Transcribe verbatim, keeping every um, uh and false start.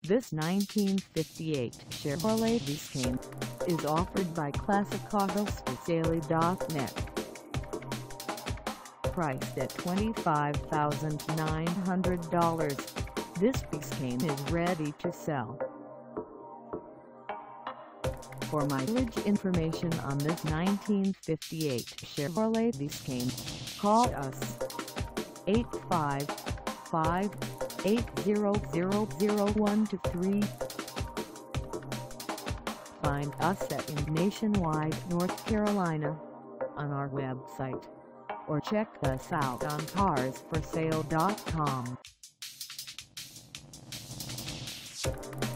This nineteen fifty-eight Chevrolet Biscayne is offered by Classic Autos For Sale dot net. Priced at twenty-five thousand nine hundred dollars, this Biscayne is ready to sell. For mileage information on this nineteen fifty-eight Chevrolet Biscayne, call us eight five five, eight zero zero zero one two three. Find us at in Nationwide, North Carolina on our website, or check us out on Cars For Sale dot com.